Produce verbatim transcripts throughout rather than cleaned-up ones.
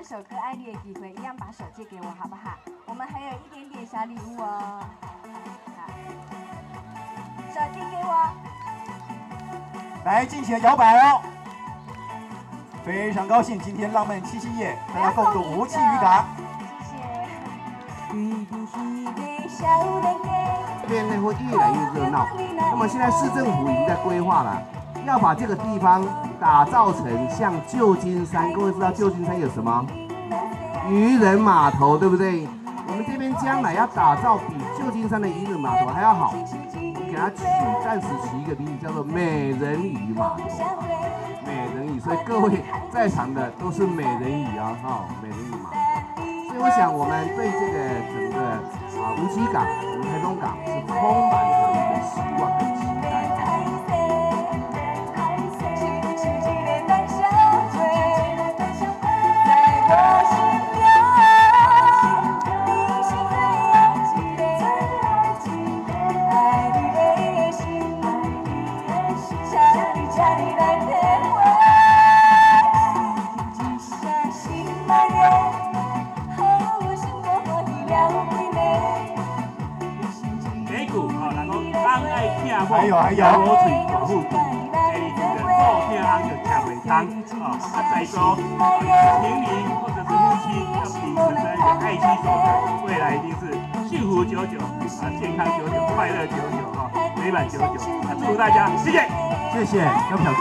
首歌爱你的机会，一样把手借给我，好不好？我们还有一点点小礼物哦。好，手借给我。 来尽情摇摆哦！非常高兴，今天浪漫七夕夜，大家共度无期渔港。 这边呢会越来越热闹。那么现在市政府已经在规划了，要把这个地方打造成像旧金山。各位知道旧金山有什么？渔人码头，对不对？我们这边将来要打造比旧金山的渔人码头还要好，我们给它取暂时取一个名字，叫做美人鱼码头。美人鱼，所以各位在场的都是美人鱼啊，哈、哦，美人鱼码头。所以我想我们对这个整个啊梧溪港、我们台中港是充满着一个希望跟期待。 还有还有， 我嘴保护第二就是好听安就吃袂通哦。啊，在座情侣或者是夫妻要秉持着一个爱妻守则，未来一定是幸福久久啊，健康久久，快乐久久哈，美满久久。啊，祝福大家，谢谢， 谢谢，要票。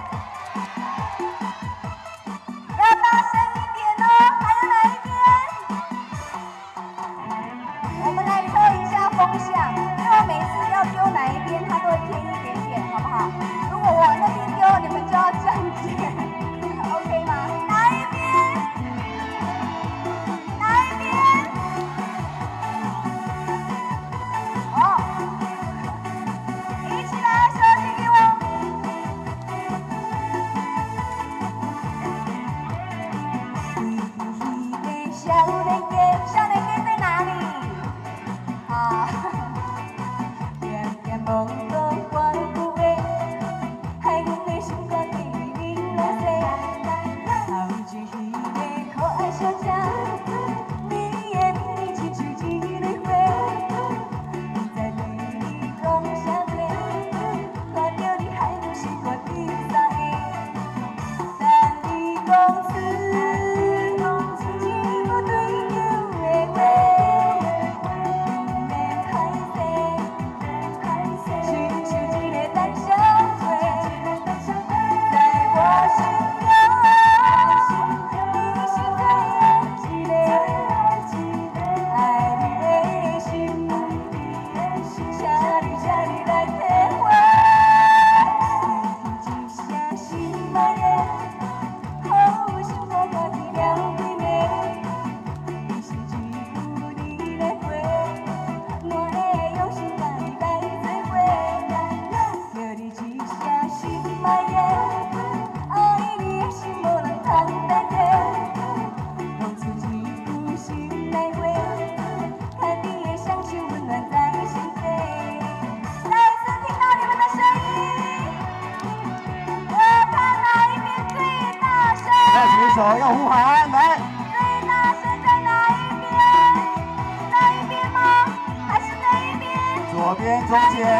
手要呼喊，来！ 最大声在哪一边？那一边吗？还是那一边？ 左边、中间。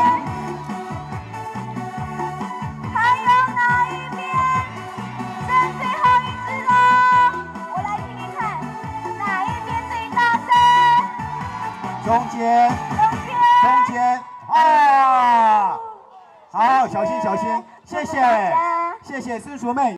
还有哪一边？剩最后一只了，我来听听看，哪一边最大声？ 中间。 中间。 中间。啊！好，小心小心，谢谢，谢谢私塾妹。